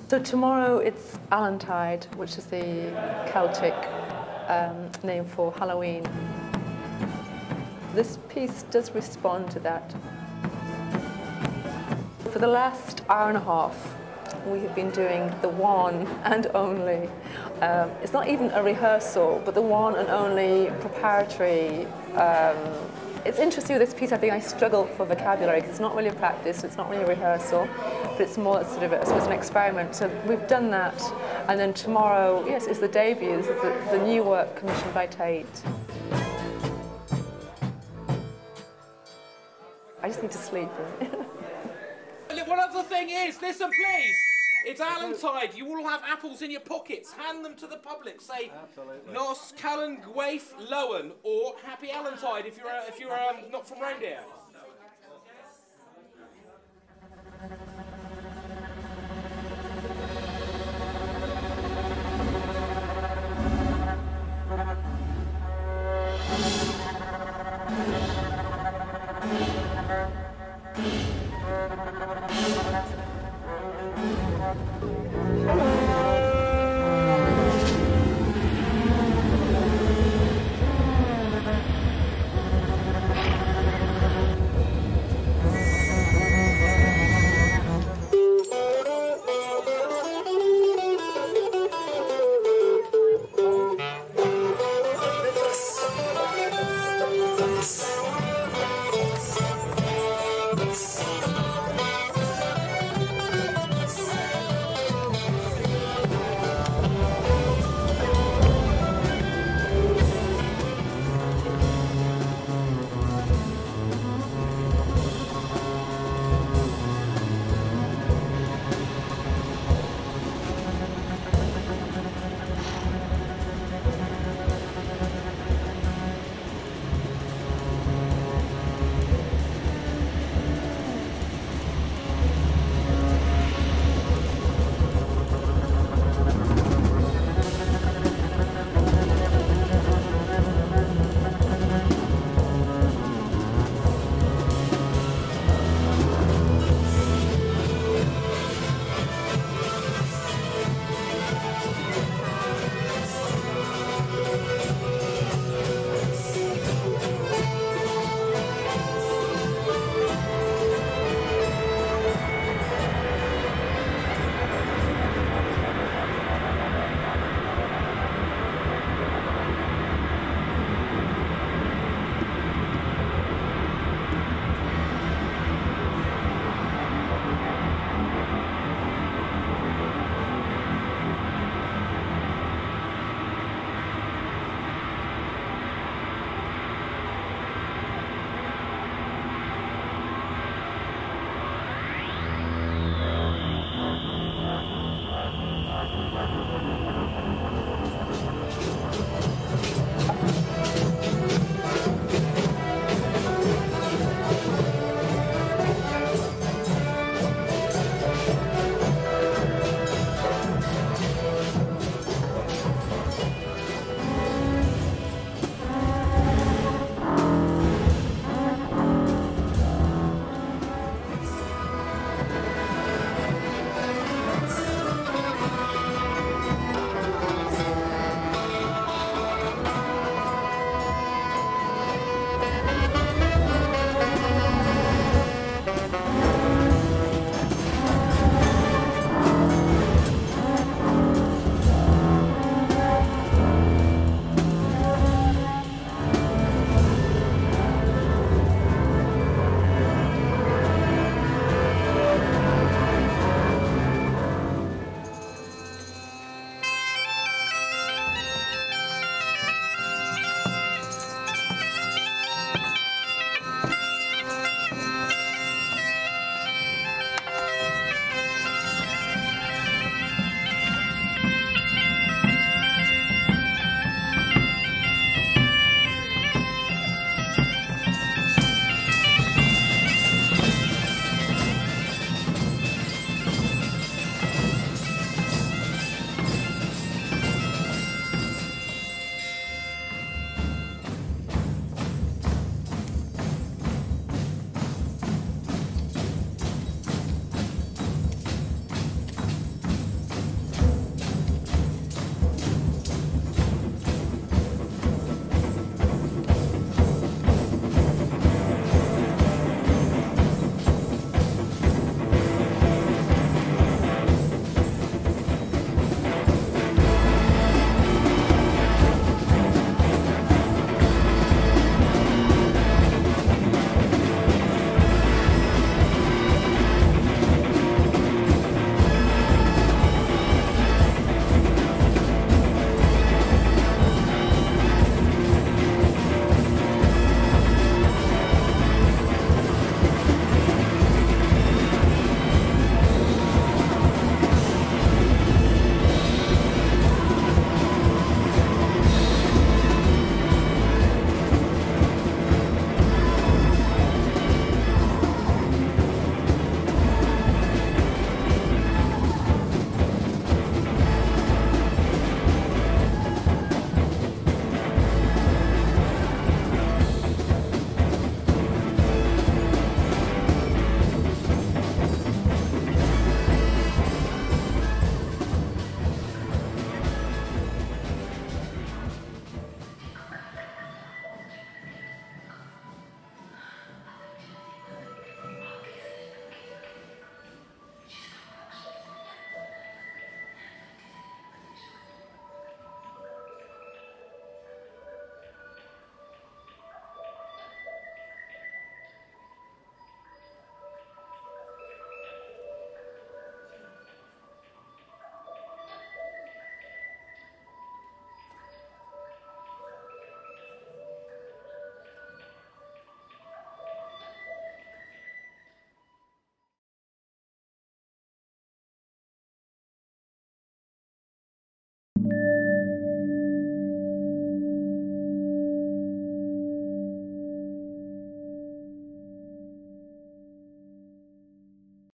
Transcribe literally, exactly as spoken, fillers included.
So tomorrow it's Allantide, which is the Celtic um, name for Halloween. This piece does respond to that. For the last hour and a half, we have been doing the one and only. Um, it's not even a rehearsal, but the one and only preparatory. Um, it's interesting with this piece, I think I struggle for vocabulary because it's not really a practice, it's not really a rehearsal, but it's more sort of a, I suppose, an experiment. So we've done that, and then tomorrow, yes, is the debut. This is the, the new work commissioned by Tate. I just need to sleep. One other thing is, listen please, it's Allantide, you all have apples in your pockets, hand them to the public, say Absolutely. Nos Callan Gwaith Lowen, or Happy Allantide if you're, uh, if you're um, not from round here. Thank you.